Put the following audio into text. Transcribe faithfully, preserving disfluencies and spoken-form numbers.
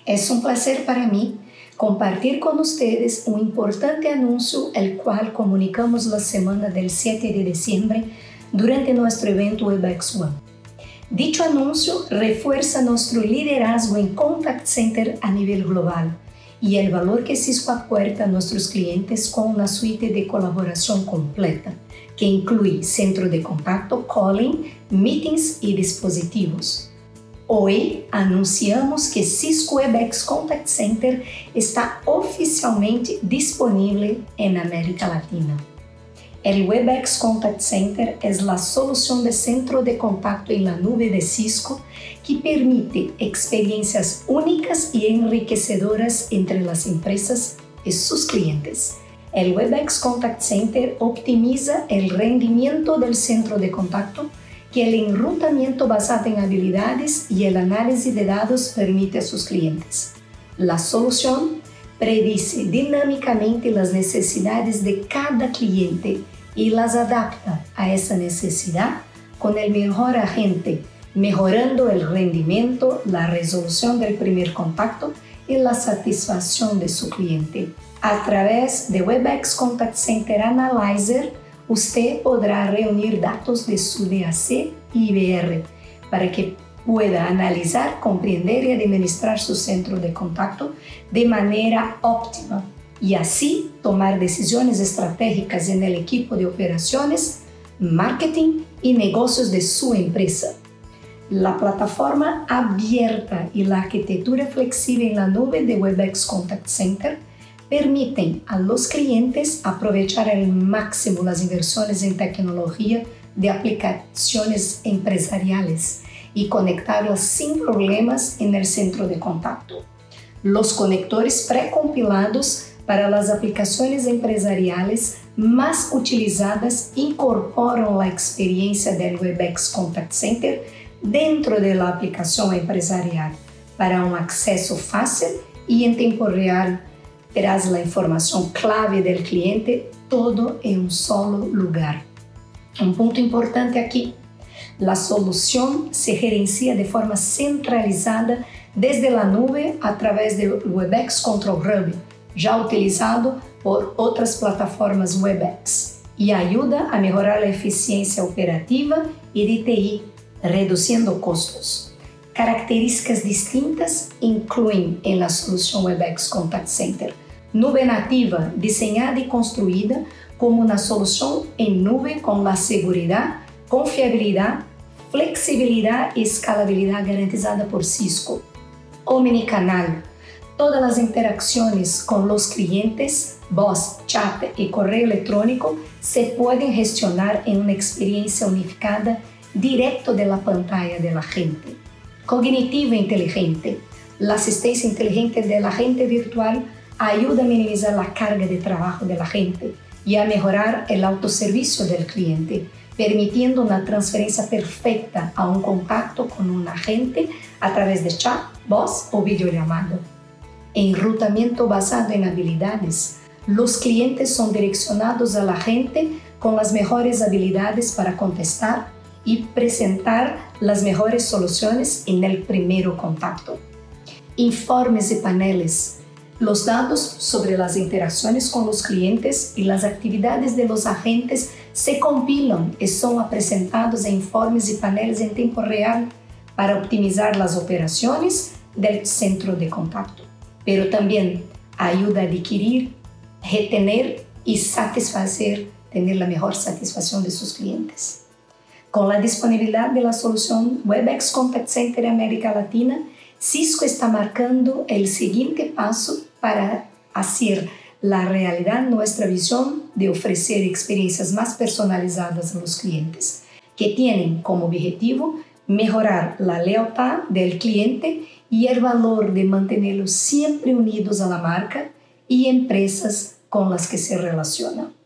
Es un placer para mí compartir con ustedes un importante anuncio, el cual comunicamos la semana del siete de diciembre durante nuestro evento Webex One. Dicho anuncio refuerza nuestro liderazgo en Contact Center a nivel global y el valor que Cisco aporta a nuestros clientes con una suite de colaboración completa, que incluye centro de contacto, calling, meetings y dispositivos. Hoy anunciamos que Cisco Webex Contact Center está oficialmente disponible en América Latina. El Webex Contact Center es la solución de centro de contacto en la nube de Cisco que permite experiencias únicas y enriquecedoras entre las empresas y sus clientes. El Webex Contact Center optimiza el rendimiento del centro de contacto que el enrutamiento basado en habilidades y el análisis de datos permite a sus clientes. La solución predice dinámicamente las necesidades de cada cliente y las adapta a esa necesidad con el mejor agente, mejorando el rendimiento, la resolución del primer contacto y la satisfacción de su cliente. A través de Webex Contact Center Analyzer, usted podrá reunir datos de su D A C y I B R para que pueda analizar, comprender y administrar su centro de contacto de manera óptima y así tomar decisiones estratégicas en el equipo de operaciones, marketing y negocios de su empresa. La plataforma abierta y la arquitectura flexible en la nube de Webex Contact Center permiten a los clientes aprovechar al máximo las inversiones en tecnología de aplicaciones empresariales y conectarlas sin problemas en el centro de contacto. Los conectores precompilados para las aplicaciones empresariales más utilizadas incorporan la experiencia del Webex Contact Center dentro de la aplicación empresarial para un acceso fácil y en tiempo real. Verás la información clave del cliente todo en un solo lugar. Un punto importante aquí, la solución se gerencia de forma centralizada desde la nube a través de Webex Control Hub, ya utilizado por otras plataformas Webex, y ayuda a mejorar la eficiencia operativa y de T I, reduciendo costos. Características distintas incluyen en la solución Webex Contact Center nube nativa, diseñada y construida como una solución en nube con la seguridad, confiabilidad, flexibilidad y escalabilidad garantizada por Cisco. Omnicanal. Todas las interacciones con los clientes, voz, chat y correo electrónico se pueden gestionar en una experiencia unificada directo de la pantalla del agente. Cognitiva inteligente. La asistencia inteligente del agente virtual ayuda a minimizar la carga de trabajo de la gente y a mejorar el autoservicio del cliente, permitiendo una transferencia perfecta a un contacto con un agente a través de chat, voz o videollamada. Enrutamiento basado en habilidades. Los clientes son direccionados al agente con las mejores habilidades para contestar y presentar las mejores soluciones en el primer contacto. Informes y paneles. Los datos sobre las interacciones con los clientes y las actividades de los agentes se compilan y son presentados en informes y paneles en tiempo real para optimizar las operaciones del centro de contacto, pero también ayuda a adquirir, retener y satisfacer, tener la mejor satisfacción de sus clientes. Con la disponibilidad de la solución Webex Contact Center América Latina, Cisco está marcando el siguiente paso para hacer la realidad nuestra visión de ofrecer experiencias más personalizadas a los clientes, que tienen como objetivo mejorar la lealtad del cliente y el valor de mantenerlos siempre unidos a la marca y empresas con las que se relacionan.